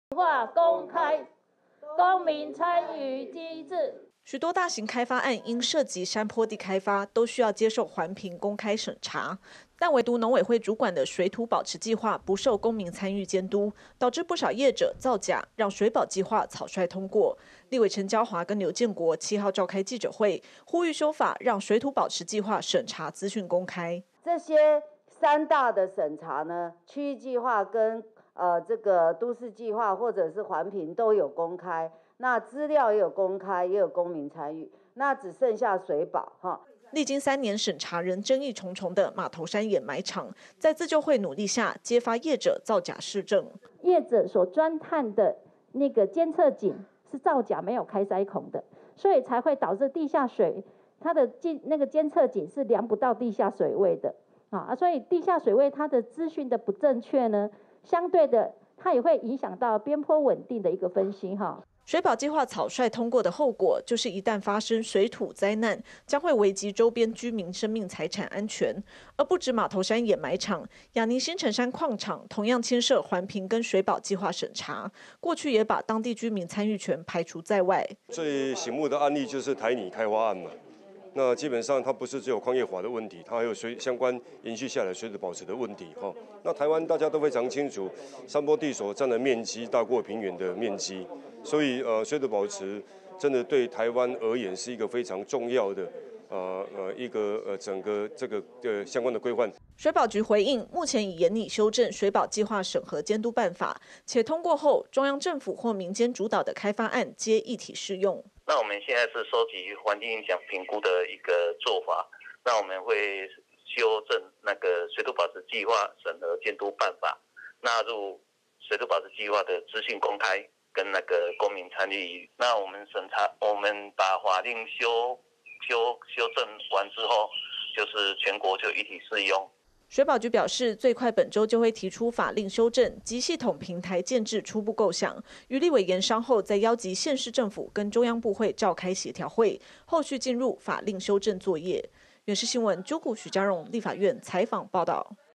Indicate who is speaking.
Speaker 1: 化公开、公民参与机制。
Speaker 2: 许多大型开发案因涉及山坡地开发，都需要接受环评公开审查，但唯独农委会主管的水土保持计划不受公民参与监督，导致不少业者造假，让水保计划草率通过。立委陈椒华跟刘建国7号召开记者会，呼吁修法，让水土保持计划审查资讯公开。
Speaker 3: 这些3大的审查呢，区域计划跟这个都市计划或者是环评都有公开。那资料也有公开，也有公民参与，那只剩下水保哈。
Speaker 2: 历经3年审查，仍争议重重的马头山掩埋场，在自救会努力下，揭发业者造假事证。
Speaker 1: 业者所钻探的那个监测井是造假，没有开塞孔的，所以才会导致地下水它的那个监测井是量不到地下水位的啊，所以地下水位它的资讯的不正确呢，相对的它也会影响到边坡稳定的一个分析哈。
Speaker 2: 水保计划草率通过的后果，就是一旦发生水土灾难，将会危及周边居民生命财产安全。而不止马头山掩埋场，亚宁新城山矿场同样牵涉环评跟水保计划审查，过去也把当地居民参与权排除在外。
Speaker 4: 最醒目的案例就是台泥开发案嘛。那基本上它不是只有矿业法的问题，它还有相关延续下来水土保持的问题哈。那台湾大家都非常清楚，山坡地所占的面积大过平原的面积，所以水土保持真的对台湾而言是一个非常重要的整个这个相关的规范。
Speaker 2: 水保局回应，目前已研拟修正水保计划审核监督办法，且通过后，中央政府或民间主导的开发案皆一体适用。
Speaker 5: 那我们现在是收集环境影响评估的一个做法，那我们会修正那个水土保持计划审核监督办法，纳入水土保持计划的资讯公开跟那个公民参与。那我们把法令修正完之后，就是全国就一体适用。
Speaker 2: 水保局表示，最快本周就会提出法令修正及系统平台建制初步构想，于立委研商后再邀集县市政府跟中央部会召开协调会，后续进入法令修正作业。原视新闻朱谷许家荣立法院采访报道。